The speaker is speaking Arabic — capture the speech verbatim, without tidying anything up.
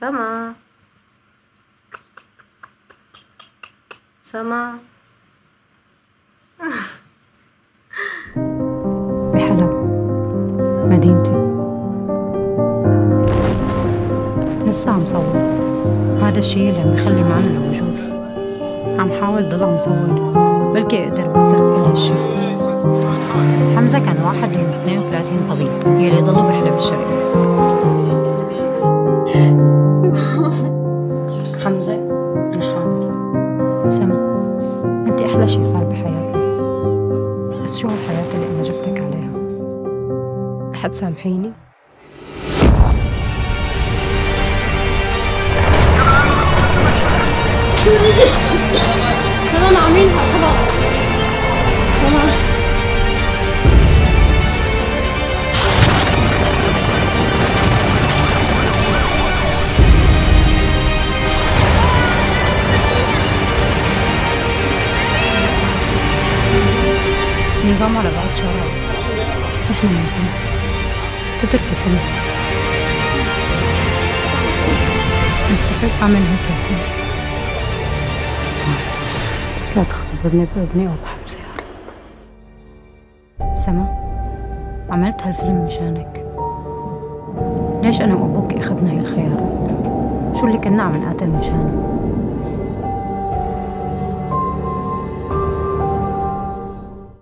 سما سما بحلب مدينتي لسه عم صور. هذا الشي اللي عم يخلي معنى لوجودي. عم حاول ضل عم صور بلكي اقدر اوثق كل هالشي. حمزة كان واحد من اثنين وثلاثين طبيب يلي ضلوا بحلب الشرقية. حمزة أنا حامل. سما انت احلى شي صار بحياتنا، بس شو هالحياة اللي انا جبتك عليها؟ رح تسامحيني؟ تمام عاملين خلاص تمام. نظام على بعض شارع. نحن ممكن تتركي سما. مستحيل أعمل هيك يا سما، بس لا تختبرني بابني أو بحمزة يا رب. سما عملت هالفيلم مشانك. ليش أنا وأبوك أخذنا هاي الخيارات؟ شو اللي كنا عم نقاتل مشانه؟